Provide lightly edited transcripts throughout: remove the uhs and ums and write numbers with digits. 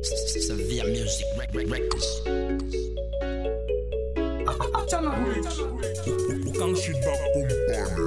Severe Music Records. Bukang shit back company.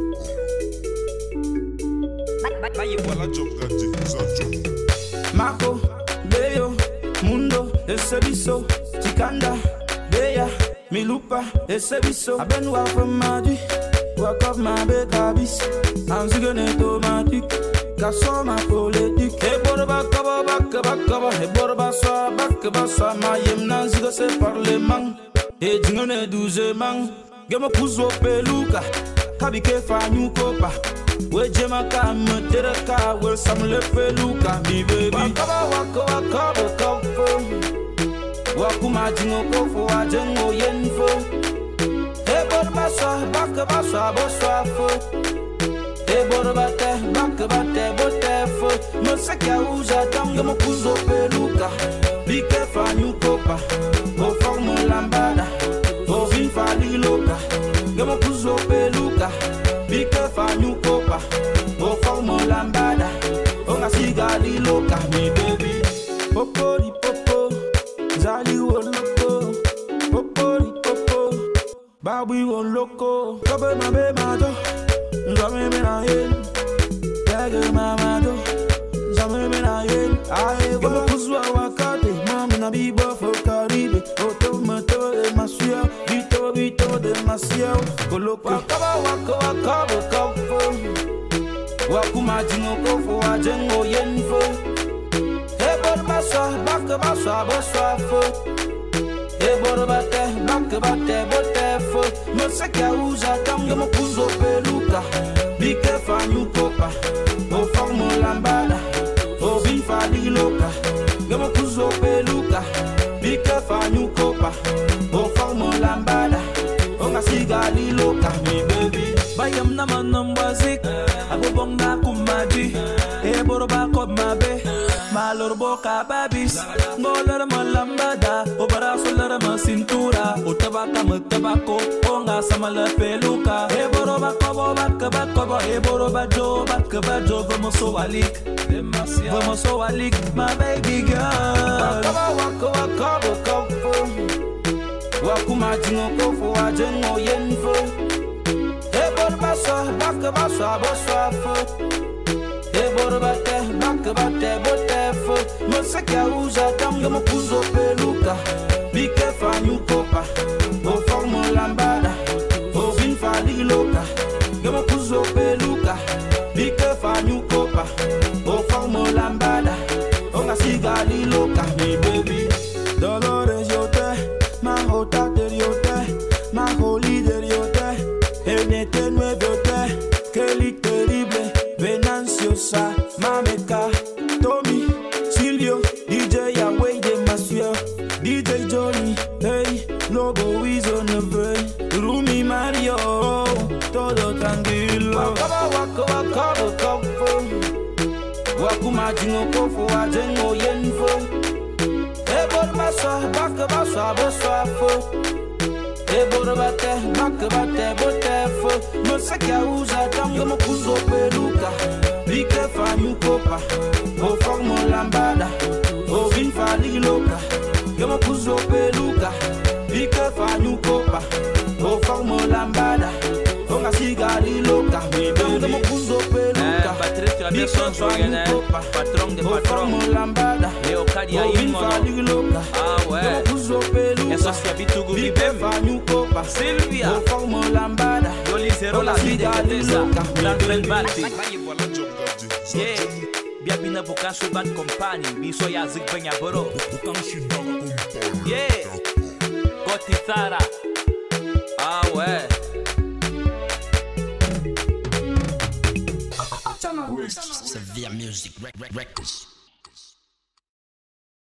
Marco, Beo, Mundo, ese biso, Chicanda, Bea, Milupa, ese biso. I've been walk from Madi, walk up my bed, habis. I'm singing automatic, garçon ma politique. Hey, borba, kaba, bakaba, hey, borba, soa, bakaba, soa, ma yem nan zigo se parlement. Hey, jingone 12 man, gemo kuzo peluka, kabike fa nyukopa. We jema ka mutera ka we sam le peluka mi baby. Wakaba wakuma jingo ko fo ajengo yenfo. Hey borba so bakaba so boswa fo. Hey borba te bakaba te bote fo. No seka uja tango mo kuzo peluka. Bike fa nyukopa. O formo lambada. O vin fa liloka. Gemo kuzo peluka. Bike fa nyukopa. O formo lambada. O ngasiga liloka mi baby. Popo di popo. Zali wo loko. Popo di popo. Babi wo loko. Kobe ma be ma do. Zame me na yen. Tege ma ma do. Zame me na yen. Aye go kuzwa wakati. Mami na bibo fo Caribe. Oto moto de masio. Vito de masio. Koloko wakaba wakuma jingo ko fo ajengo yenfo. Hey borba so bakaba so boswa fo. Hey borba te bakaba te bote fo. No seka uja tango mo kuzo peluka. Bike fa nyukopa. O formo lambada. O vin fa liloka. Gemo kuzo peluka. Bike fa nyukopa. O formo lambada. O ngasiga liloka mi baby. Bayam na manam wazik. Abo bong na kumaji. E boroba kob mabe. Malor boka babis. Ngoler malambada. O baraso lera masintura. O tabaka mutabako. O nga samala peluka. E boroba kobo bakaba kobo. E boroba jo bakaba jo. Vamos so alik. Vamos so alik. My baby girl. Wakaba wakuma jingo ko fo ajengo yenfo. Hey borba so bakaba so boswa fo. Hey borba te bakaba te bote fo. No seka uja tango mo kuzo peluka. Bike fa nyukopa. O formo lambada. O vin fa liloka. Gemo kuzo peluka. Bike fa nyukopa. O formo lambada. O ngasiga liloka mi baby. Dolores yote. Ma hota deriote, ma holy deriote, enete nuevote, Kelly terrible, Venanciosa, Mameka, Tommy, Silvio, DJ Yahweh de Monsieur, DJ Johnny, hey, Lobo is on the way, Rumi Mario, todo tranquilo. Wakuma jingo kofo ajengo yenfo. Hey borba so bakaba so boswa fo. Hey borba te bakaba te bote fo. No seka uja tango mo kuzo peluka. Bike fa nyukopa. O formo lambada. O vin fa liloka. Gemo kuzo peluka. Bike fa nyukopa. O formo lambada. O ngasiga liloka. Mi baby mo kuzo peluka. Patricia Besson Sogene, patron de patron. Leo Kadia Imono. Ah ouais. Eso se habitue gubi bem. Sylvia. Yoli zero la vida tesa. GrandFrend Balti. Yeah. Biabina Bukang so bad company. Biso ya AZIG BEÑABORO. Bukang shit back company. Yeah. Foty Pana. Ah ouais. Severe Music Records.